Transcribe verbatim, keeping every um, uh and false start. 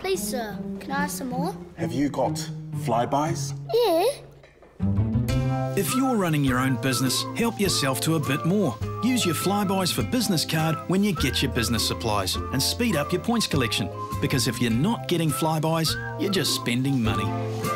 Please, sir, can I have some more? Have you got flybys? Yeah. If you're running your own business, help yourself to a bit more. Use your Flybuys for Business card when you get your business supplies and speed up your points collection. Because if you're not getting Flybuys, you're just spending money.